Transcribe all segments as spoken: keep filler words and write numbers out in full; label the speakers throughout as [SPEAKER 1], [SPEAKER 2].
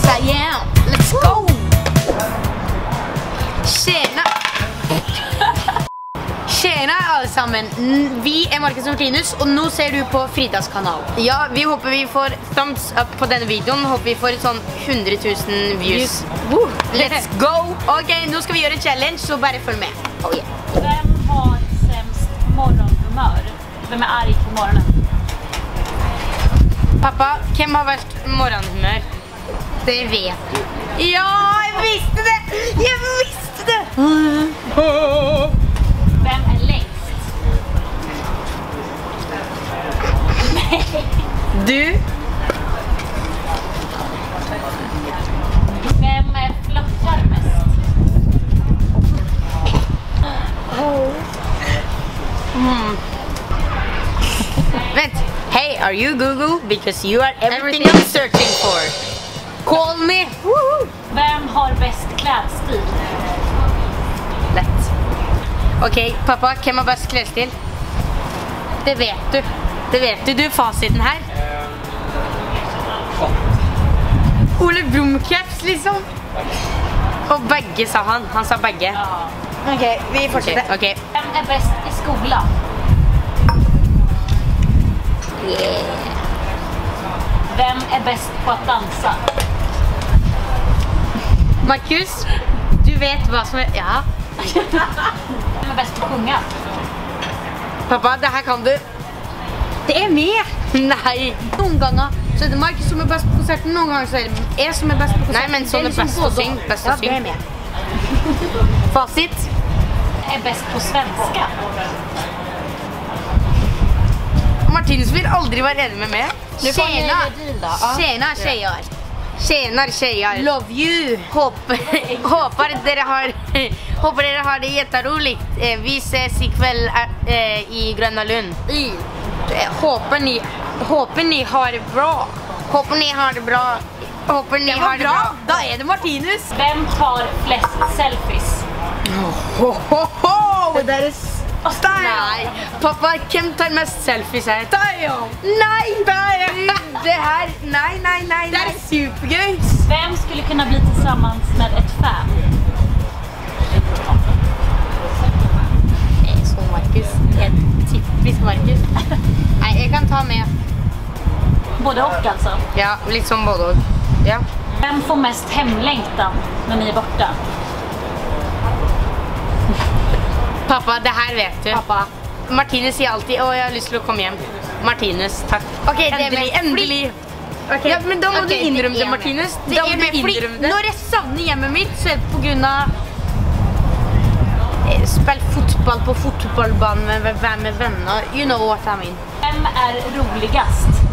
[SPEAKER 1] Yes, I am. Let's go. Tjena. Tjena alle sammen. Vi er Markus og Martinus, og nå ser du på Fridas kanal. Ja, vi håper vi får thumbs up på denne videoen. Håper vi får sånn hundre tusen views. Woo. Let's go. Ok, nå skal vi gjøre challenge, så bare følg med. Oh, yeah.
[SPEAKER 2] Hvem har sämst morgonhumør? Hvem er arg på morgenen?
[SPEAKER 1] Pappa, hvem har verst morgenhumør? Det vet du. Ja, jeg visste det! Jeg visste det!
[SPEAKER 2] Hvem er lengst?
[SPEAKER 1] Du.
[SPEAKER 2] Hvem er flottar mest?
[SPEAKER 1] Mm. Vent. Hey, are you Google? Because you are everything, everything I'm searching for. Call me. Woohoo.
[SPEAKER 2] Hvem har best klädstil?
[SPEAKER 1] Lett. Ok, pappa, hvem har best klesstil? Det vet du. Det vet du. Du er fasiten her. Ole Brumm-caps, liksom. Og begge, sa han. Han sa begge.
[SPEAKER 2] Ja.
[SPEAKER 1] Ok, vi fortsetter. Okay.
[SPEAKER 2] Hvem er best i skolan?
[SPEAKER 1] Yeah.
[SPEAKER 2] Hvem er best på att dansa?
[SPEAKER 1] Markus, du vet hva som er... Ja.
[SPEAKER 2] Hvem er best på å sjunga?
[SPEAKER 1] Pappa, det her kan du. Det er meg. Nei. Noen ganger så er det Markus som er best på konserten. Noen ganger så er det jeg som er best på konserten. Nei, men sånn er best å synge. Best å synge. Ja, det er meg. Fasit.
[SPEAKER 2] Er best på svenska?
[SPEAKER 1] Martinus vil aldri være enig med meg. Tjena. Tjena, tjejer. Tjener, tjejer. Love you. Håper, håper, dere har, håper dere har det jätteroligt. Eh, vi ses i kveld eh, i Grønna Lund. I. Eh, håper, ni, håper ni har det bra. Håper ni har det bra. Håper ni har det bra. Da er det Martinus.
[SPEAKER 2] Hvem tar flest selfies?
[SPEAKER 1] Ho, ho, ho. Det er Nei. Pappa, hvem tar mest selfies her? Tayo. Nei, Tayo. Det her, nei, nei, nei. Det er supergøy.
[SPEAKER 2] Hvem skulle kunna bli tillsammans med ett fan?
[SPEAKER 1] Det er så Markus. Helt typisk Markus. Nei, jeg kan ta med.
[SPEAKER 2] Både och alltså?
[SPEAKER 1] Ja, litt som både og. Ja.
[SPEAKER 2] Hvem får mest hemlängtan när ni är borta?
[SPEAKER 1] Pappa, det her vet du.
[SPEAKER 2] Pappa.
[SPEAKER 1] Martinus sier alltid, å, jeg har lyst til å komme hjem. Martinus, takk. Ok, endelig, endelig. Okay. Ja, men da må okay, du innrømme det, det Martinus. Det da må du innrømme det. Når jeg savner hjemmet mitt, så er det på grunn av spill fotball på fotballbanen med, med, med venner. You know what I mean.
[SPEAKER 2] Hvem er roligast?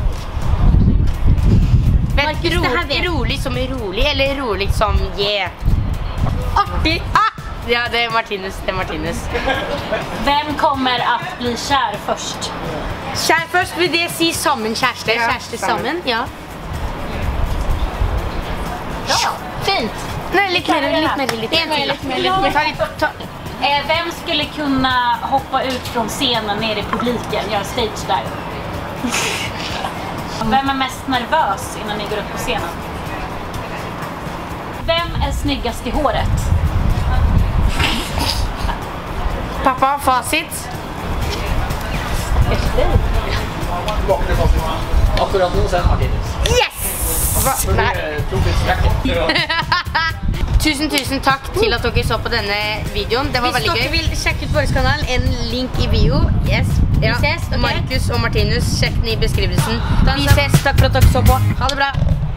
[SPEAKER 1] Markus, ro, det her vet. Rolig som er rolig, eller rolig som yeah. Artig. Ah! Ja, det er Martinus, det er Martinus.
[SPEAKER 2] Hvem kommer att bli kär först?
[SPEAKER 1] Kär først, vil det si sammen kjæreste? Ja, kjæreste sammen, ja.
[SPEAKER 2] Ja, fint.
[SPEAKER 1] Nei, litt mer, litt mer, litt mer, litt mer, litt mer. Ta, ta.
[SPEAKER 2] Eh, vem skulle kunna hoppa ut från scenen ner i publiken, göra stage där? Vem är mest nervös innan ni går upp på scenen? Vem är snyggast i håret?
[SPEAKER 1] Pappa, fasit.
[SPEAKER 3] Akkurat nå sen Martinus.
[SPEAKER 1] Yes! Tusen, tusen takk til at dere så på denne videoen. Det var
[SPEAKER 2] Hvis
[SPEAKER 1] veldig gøy.
[SPEAKER 2] dere
[SPEAKER 1] vil sjekke ut vår kanal, en link i bio. Yes. Ja. Vi ses, okay? Markus og Martinus, sjekk den i beskrivelsen. Vi ses, takk for at dere så på. Ha det bra.